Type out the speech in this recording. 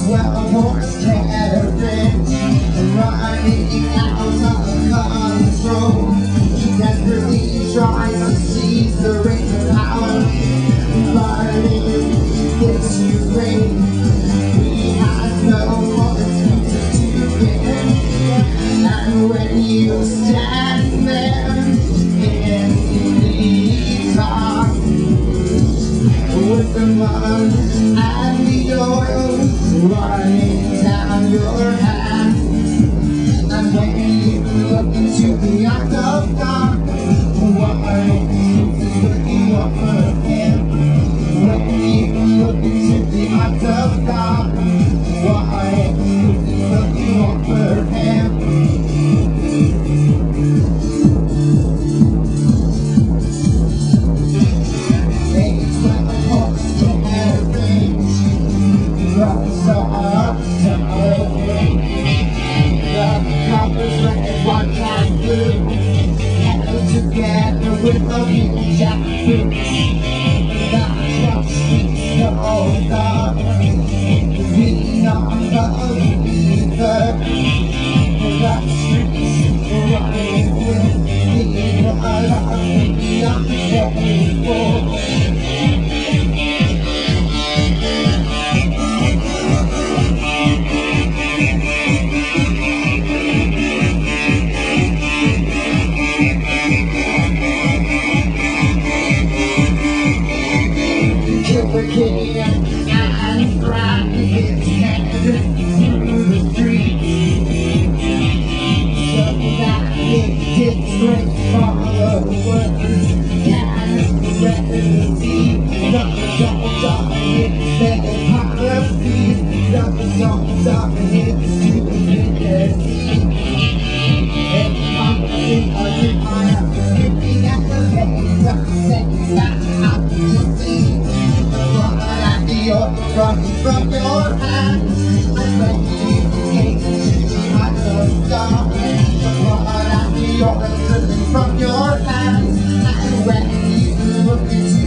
well, horse carriage running out of control. He desperately tries to seize the reins of power, but it gets too late. He has no more excuses to give, and when you stand there in the dark with the mud and the oil running down your hand, and when you look into the eye of God, what is looking over him? When you look into the eye of God, what is looking over him? Together with a huge jackfruit, that's no God. We are the believer, the streets running with the blood of the unfaithful. King and drag his head through the streets, so that it gets straight followers can spread the seed. The songs of his policies, the songs of his stupidity. It's something of the fire, looking at the face of the things that have to see. You're running from your hands, and when you gaze into the eye of God, you're running from your hands, and when you look into